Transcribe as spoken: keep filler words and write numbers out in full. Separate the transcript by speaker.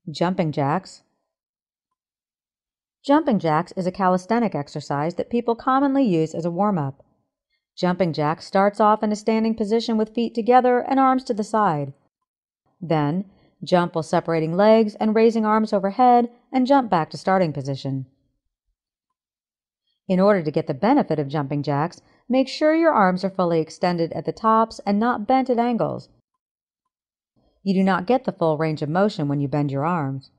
Speaker 1: Jumping jacks. Jumping jacks is a calisthenic exercise that people commonly use as a warm-up. Jumping jack starts off in a standing position with feet together and arms to the side. Then, jump while separating legs and raising arms overhead and jump back to starting position. In order to get the benefit of jumping jacks, make sure your arms are fully extended at the tops and not bent at angles. You do not get the full range of motion when you bend your arms.